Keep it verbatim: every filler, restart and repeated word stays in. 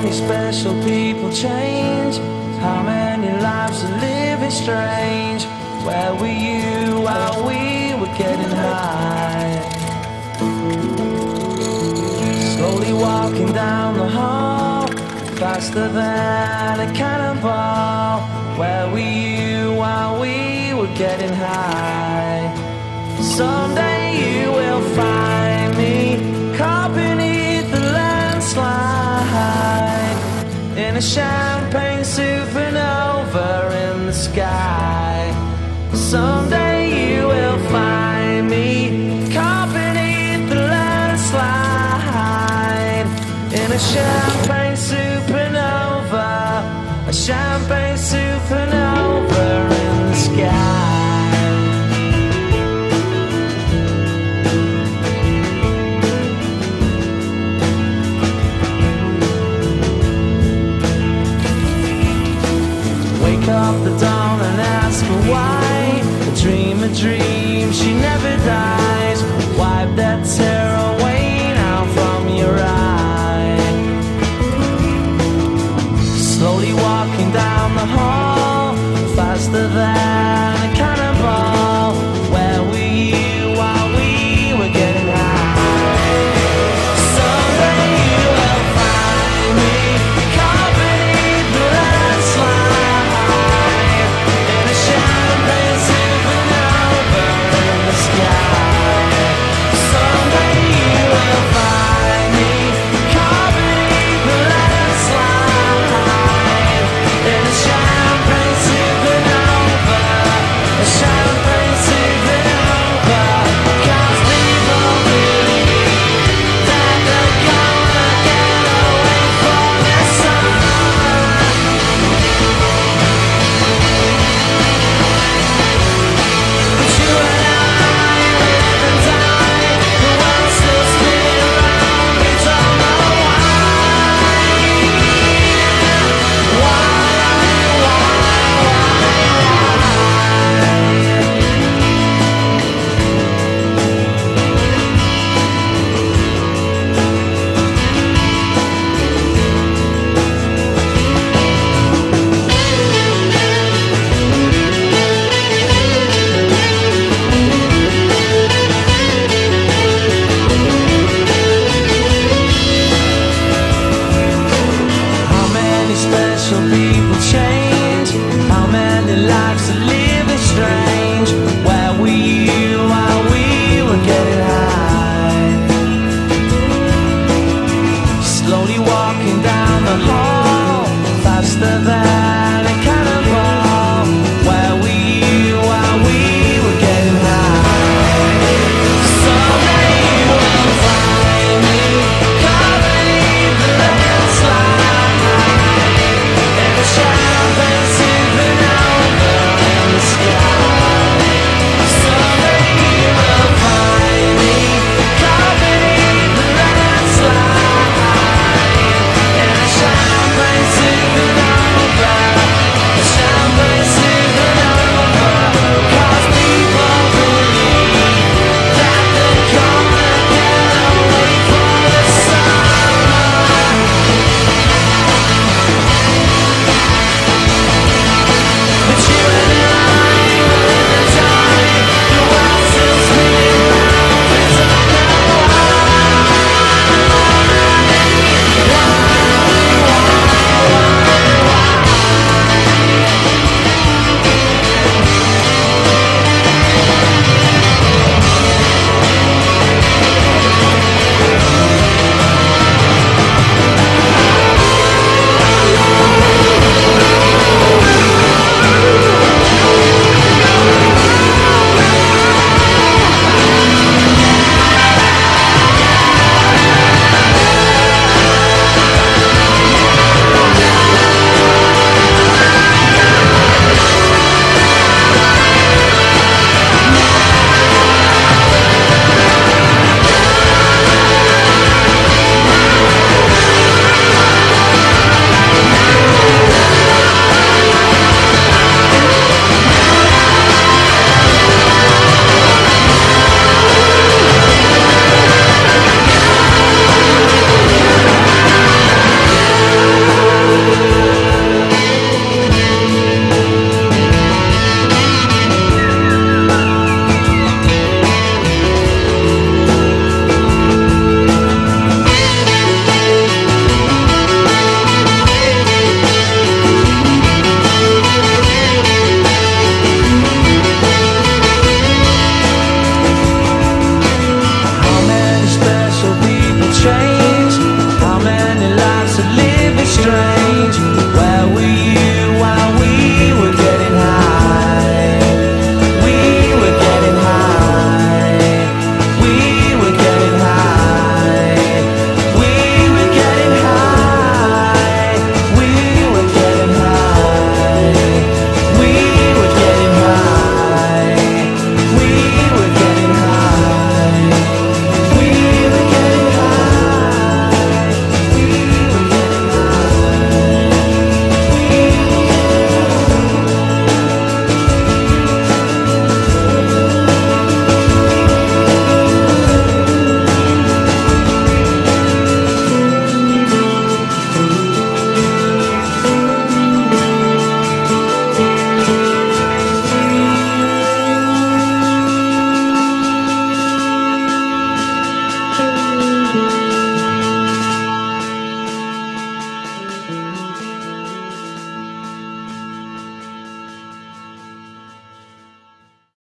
many special people change? How many lives are living strange? Where were you while we were getting high? Slowly walking down the hall, faster than a cannonball. Where were you while we were getting high? Someday you will find me caught beneath the landslide in a champagne supernova in the sky. Someday you will find me caught beneath the landslide in a champagne supernova, a champagne supernova in the sky. Up the dawn and ask her why. A dream, a dream, she never died.